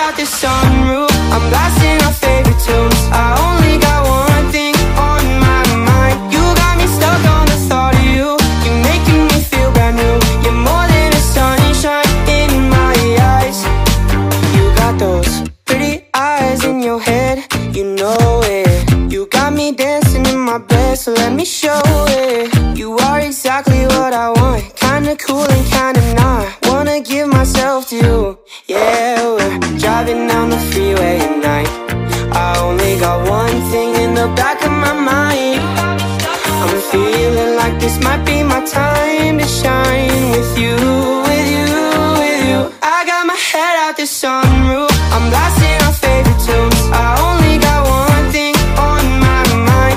out the sunroof, I'm blasting our favorite tunes. I only got one thing on my mind. You got me stuck on the thought of you. You're making me feel brand new. You're more than a sunshine in my eyes. You got those pretty eyes in your head, you know it. You got me dancing in my bed, so let me show it. You are exactly what I want, kinda cool and kinda not. Wanna give myself to you. Yeah, we're driving down the freeway at night. I only got one thing in the back of my mind. I'm feeling like this might be my time to shine with you, with you, with you. I got my head out the sunroof, I'm blasting our favorite tunes. I only got one thing on my mind.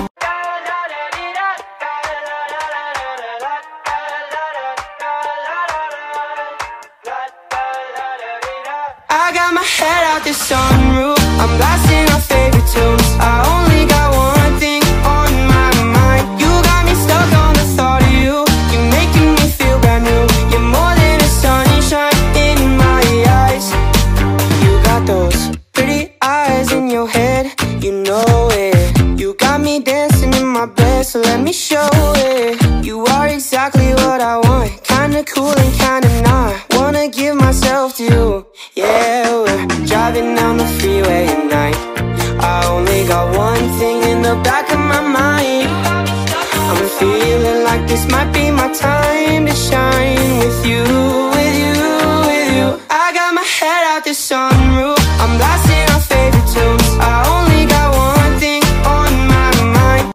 I got my head out the sunroof, I'm blasting our favorite tunes. I only got one thing on my mind. You got me stuck on the thought of you. You're making me feel brand new. You're more than a sunshine in my eyes. You got those pretty eyes in your head, you know it. You got me dancing in my bed, so let me show it. You are exactly what I want, kinda cool and kinda not. Wanna give myself to you. Yeah, we're driving down the freeway at night. I only got one thing in the back of my mind. I'm feeling like this might be my time to shine with you, with you, with you. I got my head out the sunroof, I'm blasting our favorite tunes. I only got one thing on my mind.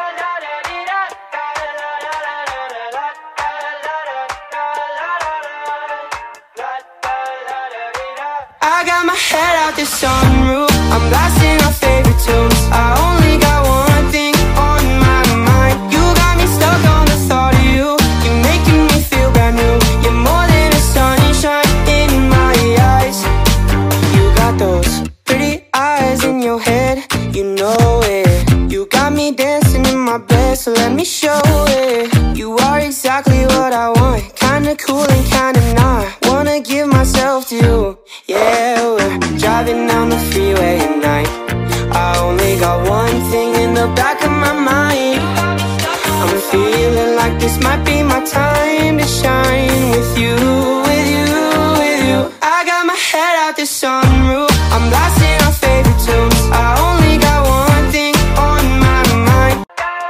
I got my head out the sunroof, I'm blasting our favorite tunes. I only got one thing on my mind. You got me stuck on the thought of you. You're making me feel brand new. You're more than a sunshine in my eyes. You got those pretty eyes in your head, you know it. You got me dancing in my bed, so let me show it. You are exactly what I want, kinda cool and kinda not. Wanna give myself to you. Yeah, we're driving down the freeway at night. I only got one thing in the back of my mind. I'm feeling like this might be my time to shine with you, with you, with you. I got my head out the sunroof, I'm blasting our favorite tunes. I only got one thing on my mind.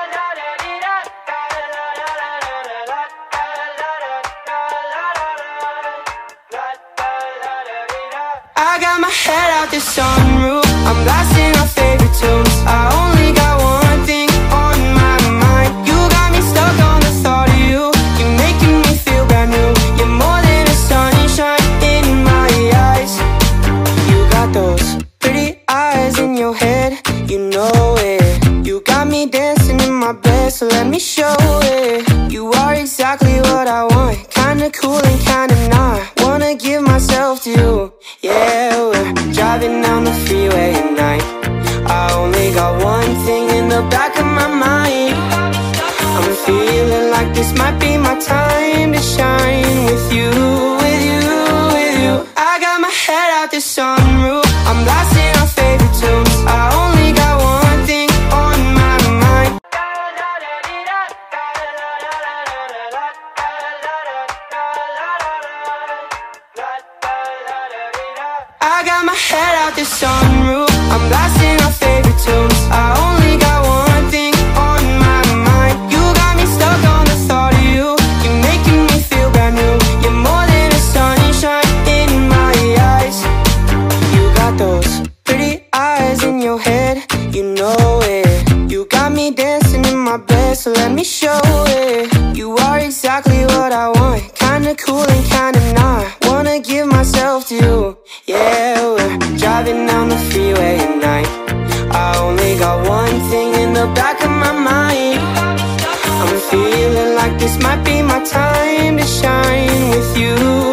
I got my head out the sunroof, I'm blasting our favorite tunes. I only got one thing on my mind. You got me stuck on the thought of you. You're making me feel brand new. You're more than a sunshine in my eyes. You got those pretty eyes in your head, you know it. You got me dancing in my bed, so let me show it. You are exactly what I want, kinda cool and kinda not. Wanna give myself to you. Yeah, we're driving down the freeway at night. I only got one thing in the back of my mind. I'm feeling like this might be my time to shine with you, with you, with you. I got my head out the sunroof, I'm blasting our favorite tunes. I only got one thing on my mind. I got my head out the sunroof, I'm blasting our favorite tunes. I only got one thing on my mind. You got me stuck on the thought of you. You're making me feel brand new. You're more than a sunshine in my eyes. You got those pretty eyes in your head, you know it. You got me dancing in my bed, so let me show it. You are exactly what I want, kinda cool and kinda not. Wanna give myself to you. Yeah, we're driving down the freeway at night. I only got one thing in the back of my mind. I'm feeling like this might be my time to shine with you.